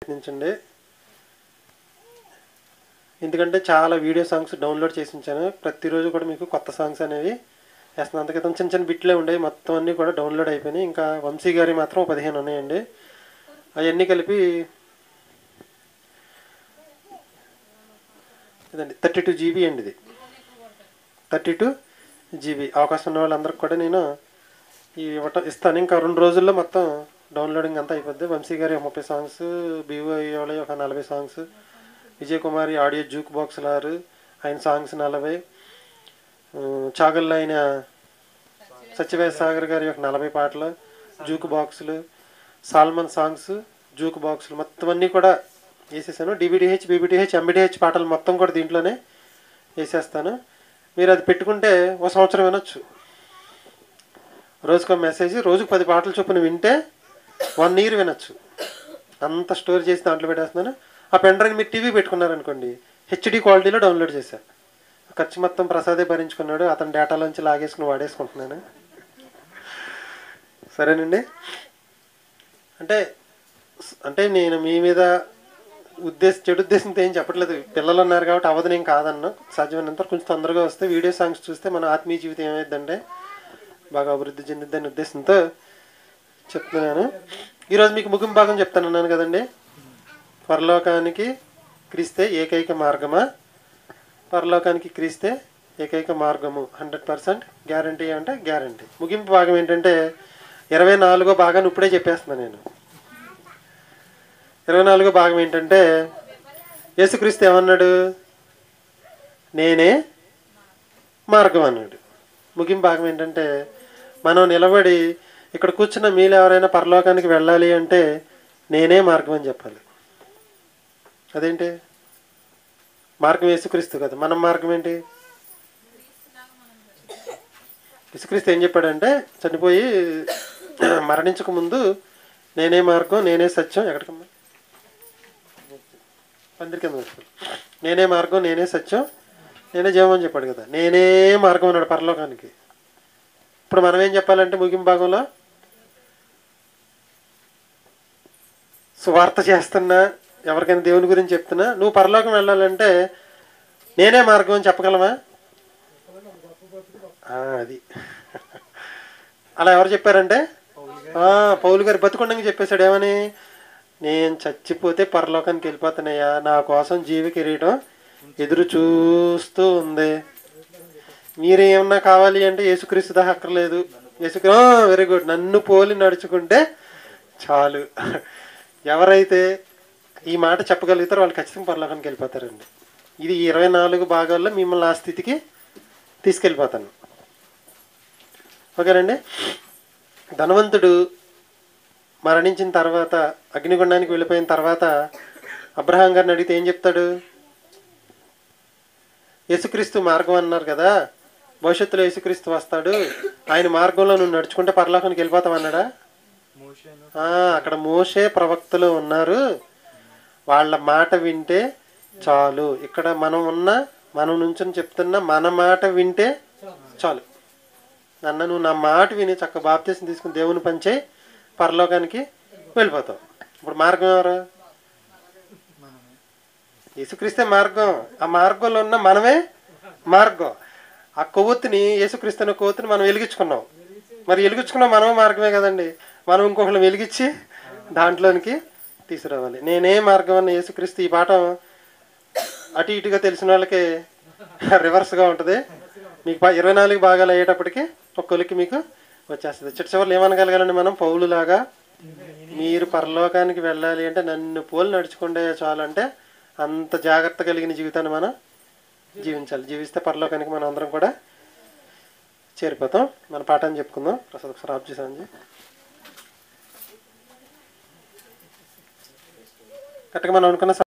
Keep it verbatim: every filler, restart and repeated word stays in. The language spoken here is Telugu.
ప్రయత్నించండి. ఎందుకంటే చాలా వీడియో సాంగ్స్ డౌన్లోడ్ చేసి ఉంచాను. ప్రతిరోజు కూడా మీకు కొత్త సాంగ్స్ అనేవి వేస్తున్నాను. అంత క్రితం చిన్న చిన్న బిట్లే ఉండేవి, మొత్తం అన్నీ కూడా డౌన్లోడ్ అయిపోయినాయి. ఇంకా వంశీ గారి మాత్రం పదిహేను ఉన్నాయండి. అవన్నీ కలిపి ఇదండి థర్టీ టూ జీబీ అండి. ఇది థర్టీ టూ జీబీ. అవకాశం ఉన్న వాళ్ళందరికీ కూడా నేను ఈ ఇవ్వటం ఇస్తాను. ఇంకా రెండు రోజుల్లో మొత్తం డౌన్లోడింగ్ అంతా అయిపోద్ది. వంశీ గారి ముప్పై సాంగ్స్, బీవై వాళ్ళ ఒక నలభై songs, Vijay Kumari audio jukebox ఆరు, ఆయన సాంగ్స్ నలభై, చాగల్లో ఆయన సత్యవేద సాగర్ గారి యొక్క నలభై పాటలు, జూక్ బాక్సులు, సాల్మన్ సాంగ్స్, జూక్ బాక్సులు మొత్తం అన్నీ కూడా వేసేసాను. డిబిడిహెచ్, బీబీటీహెచ్, ఎంబీటీహెచ్ పాటలు మొత్తం కూడా దీంట్లోనే వేసేస్తాను. మీరు అది పెట్టుకుంటే ఒక సంవత్సరం వినొచ్చు. రోజుకో మెసేజ్, రోజుకు పది పాటలు చొప్పున వింటే వన్ ఇయర్ వినొచ్చు. అంత స్టోర్ చేసి దాంట్లో పెట్టేస్తున్నాను. ఆ పెన్ డ్రైవ్ మీరు టీవీ పెట్టుకున్నారనుకోండి, హెచ్డి క్వాలిటీలో డౌన్లోడ్ చేశాను. ఖర్చు మొత్తం ప్రసాదే భరించుకున్నాడు, అతని డేటాలోంచి లాగేసుకుని వాడేసుకుంటున్నాను. సరేనండి. అంటే అంటే నేను మీ మీద ఉద్దేశం చెడు ఉద్దేశంతో ఏం చెప్పట్లేదు. పిల్లలు ఉన్నారు కాబట్టి అవ్వదు, నేను కాదన్నా. సాధ్యమైనంత కొంచెం తొందరగా వస్తే వీడియో సాంగ్స్ చూస్తే మన ఆత్మీయ జీవితం ఏమైందంటే బాగా అభివృద్ధి చెందిద్దని ఉద్దేశంతో చెప్తున్నాను. ఈరోజు మీకు ముగింపు భాగం చెప్తానన్నాను కదండి. పరలోకానికి క్రీస్తే ఏకైక మార్గమా? పరలోకానికి క్రీస్తే ఏకైక మార్గము హండ్రెడ్ పర్సెంట్ గ్యారంటీ అంటే గ్యారంటీ. ముగింపు భాగం ఏంటంటే ఇరవై నాలుగో భాగాన్ని ఇప్పుడే చెప్పేస్తున్నాను నేను. ఇరవై నాలుగో భాగం ఏంటంటే యేసుక్రీస్తు ఏమన్నాడు? నేనే మార్గం అన్నాడు. ముగింపు భాగం ఏంటంటే మనం నిలబడి ఇక్కడ కూర్చున్న మీలో ఎవరైనా పరలోకానికి వెళ్ళాలి అంటే నేనే మార్గం అని చెప్పాలి. అదేంటి? మార్గం యేసుక్రీస్తు కదా, మనం మార్గం ఏంటి? యేసుక్రీస్తు ఏం చెప్పాడంటే చనిపోయి మరణించక ముందు నేనే మార్గం, నేనే సత్యం, ఎక్కడికమ్మా పందిరి కింద నేనే మార్గం, నేనే సత్యం, నేనే జీవం అని చెప్పాడు కదా. నేనే మార్గం అన్నాడు పరలోకానికి. ఇప్పుడు మనం ఏం చెప్పాలంటే ముగింపు భాగంలో సువార్త చేస్తున్నా, ఎవరికైనా దేవుని గురించి చెప్తున్నా, నువ్వు పరలోకం వెళ్ళాలంటే నేనే మార్గం అని చెప్పగలమా? అది అలా ఎవరు చెప్పారంటే పౌలు గారు బతుకుండగా చెప్పేశాడు. ఏమని? నేను చచ్చిపోతే పరలోకానికి వెళ్ళిపోతానయ్యా, నా కోసం జీవి కిరీటం ఎదురు చూస్తూ ఉంది. మీరేమన్నా కావాలి అంటే యేసుక్రీస్తు దాకా అక్కర్లేదు. యేసుక్రీ వెరీ గుడ్, నన్ను పోలి నడుచుకుంటే చాలు. ఎవరైతే ఈ మాట చెప్పగలుగుతారో వాళ్ళు ఖచ్చితంగా పరలోకానికి వెళ్ళిపోతారండి. ఇది ఇరవై నాలుగు భాగాల్లో మిమ్మల్ని ఆ స్థితికి తీసుకెళ్ళిపోతాను. ఓకేనండి. ధనవంతుడు మరణించిన తర్వాత అగ్నిగుండానికి వెళ్ళిపోయిన తర్వాత అబ్రహాం గారిని అడిగితే ఏం చెప్తాడు? యేసుక్రీస్తు మార్గం అన్నారు కదా, భవిష్యత్తులో యేసుక్రీస్తు వస్తాడు, ఆయన మార్గంలో నువ్వు నడుచుకుంటే పరలోకానికి వెళ్ళిపోతామన్నాడా? అక్కడ మోషే ప్రవక్తలు ఉన్నారు, వాళ్ళ మాట వింటే చాలు. ఇక్కడ మనం ఉన్న మనం నుంచి చెప్తున్నా మన మాట వింటే చాలు. అన్న నువ్వు నా మాట విని చక్క బాప్తీసం తీసుకుని దేవుని పనిచేయి, పరలోకానికి వెళ్ళిపోతావు. ఇప్పుడు మార్గం ఎవరు? యేసుక్రీస్తే మార్గం. ఆ మార్గంలో ఉన్న మనమే మార్గం. ఆ కొవ్వొత్తిని, యేసుక్రీస్తు అనే కొవ్వొత్తిని మనం వెలిగించుకున్నాం. మరి వెలిగించుకున్నాం మనమే మార్గమే కదండి. మనం ఇంకొకరిని వెలిగించి దాంట్లోనికి తీసుకురావాలి. నేనే మార్గం అన్న యేసుక్రీస్తు. ఈ పాఠం అటు ఇటుగా తెలిసిన వాళ్ళకి రివర్స్గా ఉంటుంది. మీకు ఇరవై నాలుగు భాగాలు అయ్యేటప్పటికి ఒక్కొక్కరికి మీకు వచ్చేస్తుంది. చిట్ట చివరిలో ఏమనగలగాలండి మనం? పౌలులాగా మీరు పరలోకానికి వెళ్ళాలి అంటే నన్ను పోలు నడుచుకుంటే చాలు అంటే అంత జాగ్రత్త కలిగిన జీవితాన్ని మనం జీవించాలి. జీవిస్తే పరలోకానికి మనం అందరం కూడా చేరిపోతాం. మన పాఠాన్ని చెప్పుకుందాం. ప్రసాద్ ఒకసారి ఆఫ్ చేసామండి. కరెక్ట్గా మనం అనుకున్న